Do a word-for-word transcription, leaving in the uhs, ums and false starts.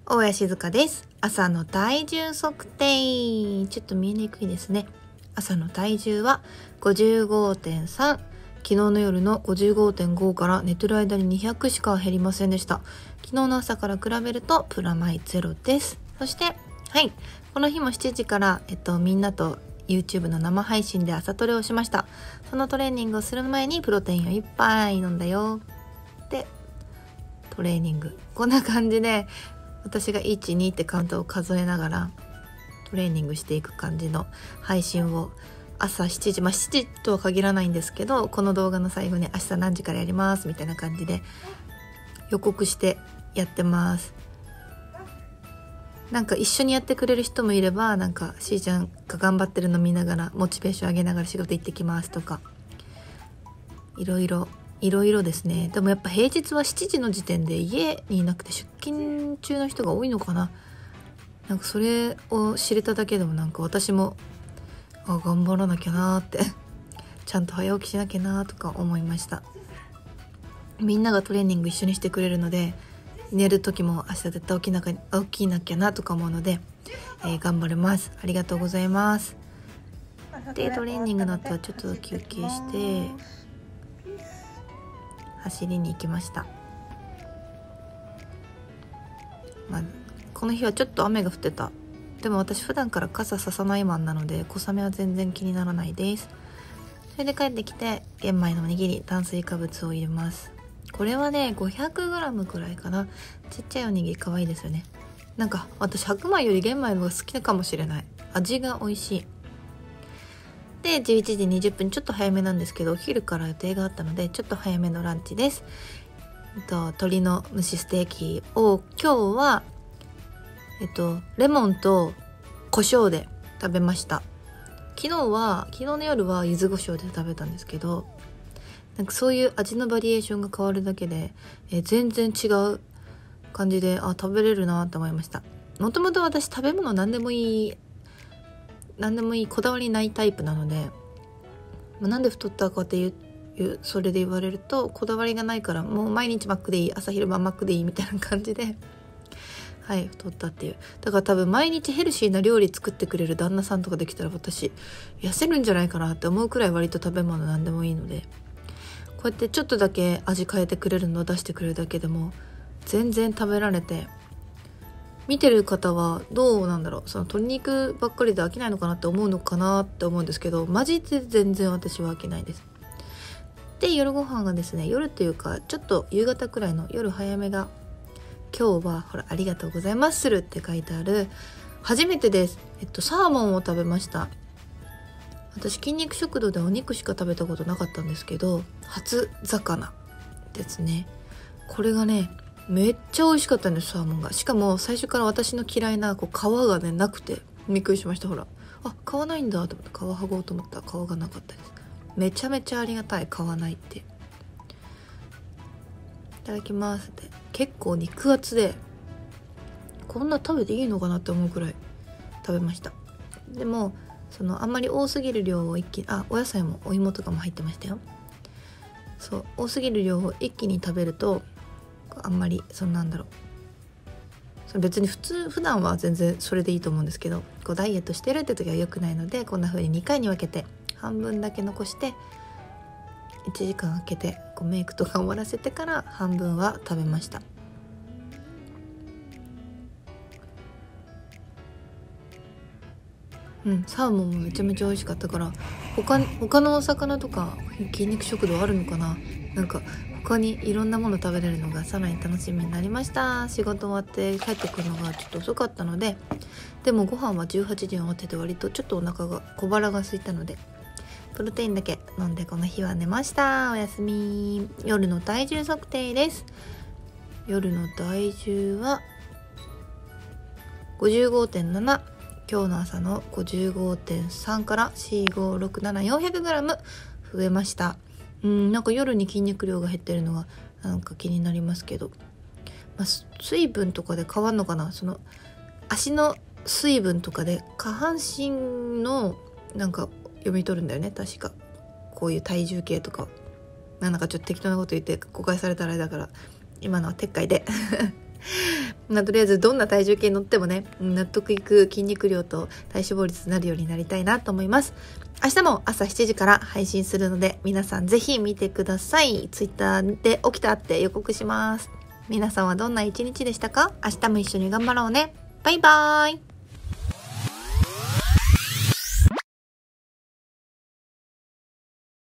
大谷静香です。朝の体重測定。ちょっと見えにくいですね。朝の体重は ごじゅうごてんさん。昨日の夜の ごじゅうごてんご から寝てる間ににひゃくしか減りませんでした。昨日の朝から比べるとプラマイゼロです。そしてはい、この日もしちじから、えっと、みんなと YouTube の生配信で朝トレをしました。そのトレーニングをする前にプロテインをいっぱい飲んだよでトレーニング、こんな感じで私がいち、にってカウントを数えながらトレーニングしていく感じの配信を朝しちじ、まあしちじとは限らないんですけど、この動画の最後に明日何時からやりますみたいな感じで予告してやってます。なんか一緒にやってくれる人もいれば、なんかしーちゃんが頑張ってるの見ながらモチベーション上げながら仕事行ってきますとか、いろいろいろいろですね。でもやっぱ平日はしちじの時点で家にいなくて出勤中の人が多いのかな。なんかそれを知れただけでもなんか私もあ頑張らなきゃなーってちゃんと早起きしなきゃなーとか思いました。みんながトレーニング一緒にしてくれるので、寝る時も明日絶対起きなきゃ、起きなきゃなとか思うので、えー、頑張れます。ありがとうございます。でトレーニングの後はちょっと休憩して走りに行きました。まあ、この日はちょっと雨が降ってた。でも私普段から傘ささないマンなので小雨は全然気にならないです。それで帰ってきて玄米のおにぎり、炭水化物を入れます。これはね ごひゃくグラム くらいかな。ちっちゃいおにぎり可愛いですよね。なんか私白米より玄米の方が好きかもしれない。味が美味しい。でじゅういちじにじゅっぷん、ちょっと早めなんですけどお昼から予定があったのでちょっと早めのランチです。えっと鶏の蒸しステーキを今日はえっとレモンと胡椒で食べました。昨日は昨日の夜は柚子胡椒で食べたんですけど、なんかそういう味のバリエーションが変わるだけで、えー、全然違う感じで、あ食べれるなと思いました。もともと私食べ物何でもいい何でもいいこだわりないタイプなので、まあ、なんで太ったかっていうそれで言われるとこだわりがないから、もう毎日マックでいい、朝昼晩マックでいいみたいな感じではい太ったっていう。だから多分毎日ヘルシーな料理作ってくれる旦那さんとかできたら私痩せるんじゃないかなって思うくらい割と食べ物何でもいいので、こうやってちょっとだけ味変えてくれるのを出してくれるだけでも全然食べられて、見てる方はどうなんだろう、その鶏肉ばっかりで飽きないのかなって思うのかなって思うんですけど、マジで全然私は飽きないです。で夜ご飯がですね、夜というかちょっと夕方くらいの夜早めが、今日はほらありがとうございまするって書いてある初めてです。えっとサーモンを食べました。私筋肉食堂でお肉しか食べたことなかったんですけど、初魚ですね。これがねめっちゃ美味しかったんです、サーモンが。しかも最初から私の嫌いなこう皮がねなくてびっくりしました。ほらあ皮ないんだと思って皮剥ごうと思ったら皮がなかったです。めちゃめちゃありがたい、皮ないって。いただきますって。結構肉厚でこんな食べていいのかなって思うくらい食べました。でもそのあんまり多すぎる量を一気に、あお野菜もお芋とかも入ってましたよ。そう多すぎる量を一気に食べるとあんまりそのなんだろう、その別に普通普段は全然それでいいと思うんですけど、こうダイエットしてるって時は良くないので、こんな風ににかいに分けて半分だけ残していちじかん空けてこうメイクとか終わらせてから半分は食べました。うん、サーモンもめちゃめちゃ美味しかったから、他他のお魚とか筋肉食堂あるのかな。なんか他にいろんなもの食べれるのがさらに楽しみになりました。仕事終わって帰ってくるのがちょっと遅かったので、でもご飯はじゅうはちじに終わってて割とちょっとお腹が小腹が空いたのでプロテインだけ飲んでこの日は寝ました。おやすみ。夜の体重測定です。夜の体重は ごじゅうごてんなな、今日の朝の ごじゅうごてんさん から よん、ご、ろく、なな、よんひゃくグラム 増えました。うん、なんか夜に筋肉量が減ってるのがなんか気になりますけど、まあ、水分とかで変わるのかな。その足の水分とかで下半身のなんか読み取るんだよね確か。こういう体重計とかなんかちょっと適当なこと言って誤解されたらあれだから今のは撤回でまあ、とりあえずどんな体重計に乗ってもね、納得いく筋肉量と体脂肪率になるようになりたいなと思います。明日も朝しちじから配信するので、皆さんぜひ見てください。ツイッターで起きたって予告します。皆さんはどんな一日でしたか？明日も一緒に頑張ろうね。バイバーイ。